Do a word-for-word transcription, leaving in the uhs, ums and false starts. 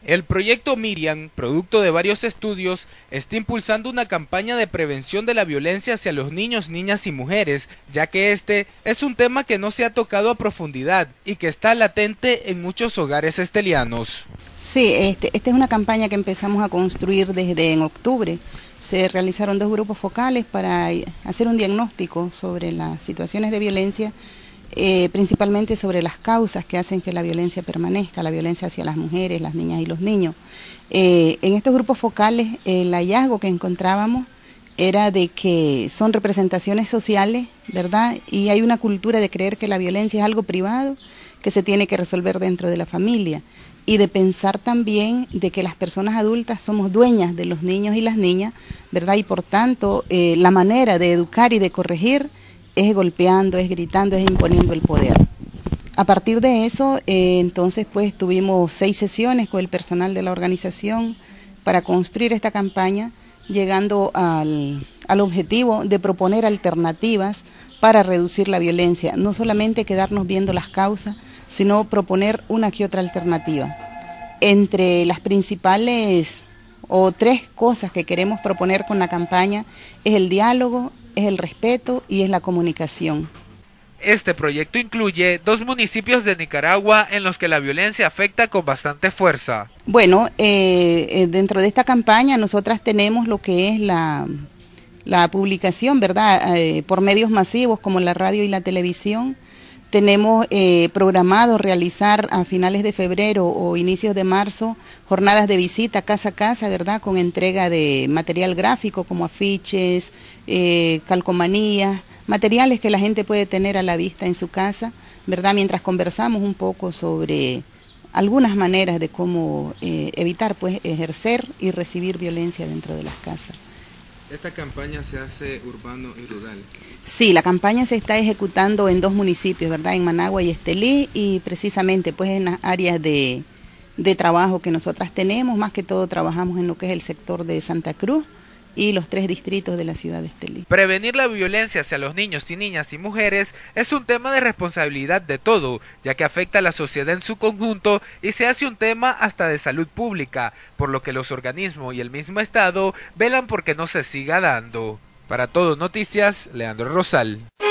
El proyecto Miriam, producto de varios estudios, está impulsando una campaña de prevención de la violencia hacia los niños, niñas y mujeres, ya que este es un tema que no se ha tocado a profundidad y que está latente en muchos hogares estelianos. Sí, este, esta es una campaña que empezamos a construir desde en octubre. Se realizaron dos grupos focales para hacer un diagnóstico sobre las situaciones de violencia, eh, principalmente sobre las causas que hacen que la violencia permanezca, la violencia hacia las mujeres, las niñas y los niños. Eh, en estos grupos focales el hallazgo que encontrábamos era de que son representaciones sociales, ¿verdad? Y hay una cultura de creer que la violencia es algo privado que se tiene que resolver dentro de la familia, y de pensar también de que las personas adultas somos dueñas de los niños y las niñas, ¿verdad? Y por tanto, eh, la manera de educar y de corregir es golpeando, es gritando, es imponiendo el poder. A partir de eso, eh, entonces, pues tuvimos seis sesiones con el personal de la organización para construir esta campaña, llegando al, al objetivo de proponer alternativas para reducir la violencia, no solamente quedarnos viendo las causas, sino proponer una que otra alternativa. Entre las principales o tres cosas que queremos proponer con la campaña es el diálogo, es el respeto y es la comunicación. Este proyecto incluye dos municipios de Nicaragua en los que la violencia afecta con bastante fuerza. Bueno, eh, dentro de esta campaña nosotras tenemos lo que es la, la publicación, ¿verdad? Eh, por medios masivos como la radio y la televisión. Tenemos eh, programado realizar a finales de febrero o inicios de marzo jornadas de visita casa a casa, ¿verdad? Con entrega de material gráfico como afiches, eh, calcomanías, materiales que la gente puede tener a la vista en su casa, ¿verdad? Mientras conversamos un poco sobre algunas maneras de cómo eh, evitar, pues, ejercer y recibir violencia dentro de las casas. ¿Esta campaña se hace urbano y rural? Sí, la campaña se está ejecutando en dos municipios, ¿verdad? En Managua y Estelí, y precisamente pues en las áreas de, de trabajo que nosotras tenemos, más que todo trabajamos en lo que es el sector de Santa Cruz y los tres distritos de la ciudad de Estelí. Prevenir la violencia hacia los niños y niñas y mujeres es un tema de responsabilidad de todo, ya que afecta a la sociedad en su conjunto y se hace un tema hasta de salud pública, por lo que los organismos y el mismo Estado velan porque no se siga dando. Para Todo Noticias, Leandro Rosal.